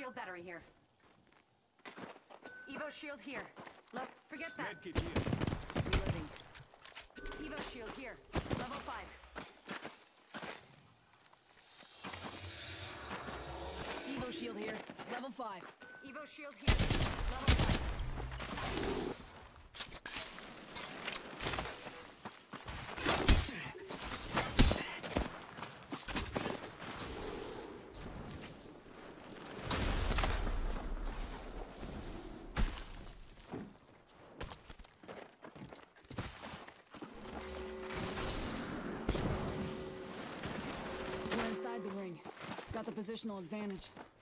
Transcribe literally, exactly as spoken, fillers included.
shield battery here. Evo shield here. Look, forget that. Medkit here. Reloading. Evo shield here. Level five. Evo shield here. Level five. Evo shield here. Level five. We're inside the ring. Got the positional advantage.